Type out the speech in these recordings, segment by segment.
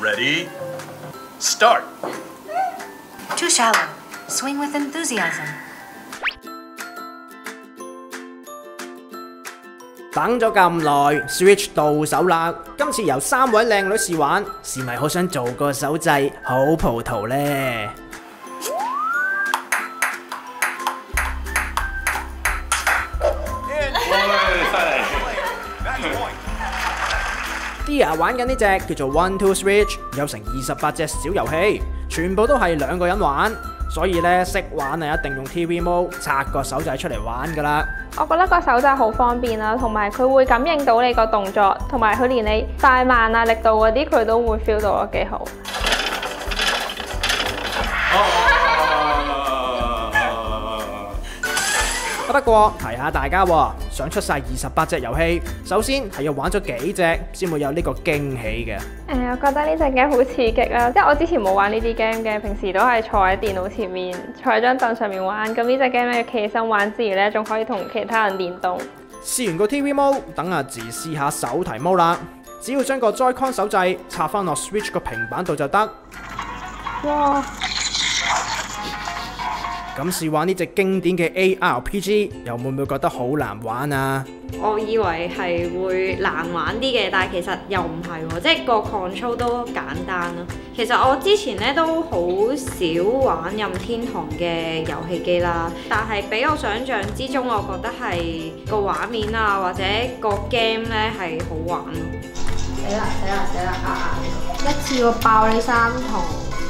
Ready? Start. Too shallow. Swing with enthusiasm. 等咗咁耐 ，Switch 到手啦！今次由3位靚女試玩，是咪好想做個手掣好葡萄呢？Dia 玩緊呢隻叫做 One Two Switch， 有成28隻小遊戲，全部都係2個人玩，所以咧識玩啊一定用 TV Mode 拆個手掣出嚟玩噶啦。 我覺得個手掣好方便啦，同埋佢會感應到你個動作，同埋佢連你快慢啊、力度嗰啲佢都會 feel 到咯，幾好。 不過提下大家喎，想出晒28隻遊戲，首先係要玩咗幾隻先會有呢個驚喜嘅。 我覺得呢隻 game 好刺激啦，即係我之前冇玩呢啲 game 嘅，平時都係坐喺電腦前面，坐喺張凳上面玩。咁呢隻 game 咧，企起身玩之餘咧，仲可以同其他人聯動。 試完個 TV Mode，等阿自試下手提 Mode 啦。只要將個 Joy-Con 手掣插翻落 Switch 個平板度就得。 哇！ 咁試玩呢隻經典嘅 ARPG， 又會唔會覺得好難玩啊？ 我以為係會難玩啲嘅，但係其實又唔係喎，即係個 control 都簡單咯。其實我之前咧都好少玩任天堂嘅遊戲機啦，但係比我想象之中，我覺得係個畫面啊或者個 game 咧係好玩咯。 死啦！一次過爆你3筒。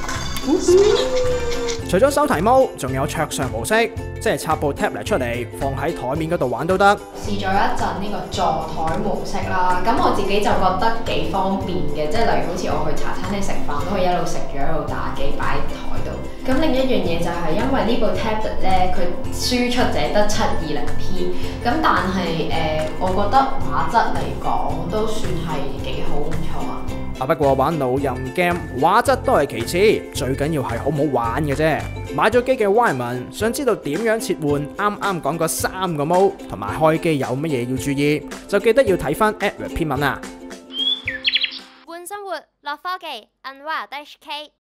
除咗手提模，仲有桌上模式，即係插部 tablet 出嚟放喺台面嗰度玩都得。 試咗一陣呢個座台模式啦，咁我自己就覺得幾方便嘅，即係例如好似我去茶餐廳食飯，都可以一路食住一路打機擺喺台度。咁另一樣嘢就係因為呢部 tablet 咧，佢輸出就係得 720p， 咁但係我覺得畫質嚟講都算係幾好，唔錯啊。 不過玩老任 game 畫質都係其次，最緊要係好唔好玩嘅啫。買咗機嘅 Y 文想知道點樣切換啱啱講嗰3個 mode， 同埋開機有乜嘢要注意，就記得要睇翻 Edward 篇文啊。 換生活樂科技 Unwired HK。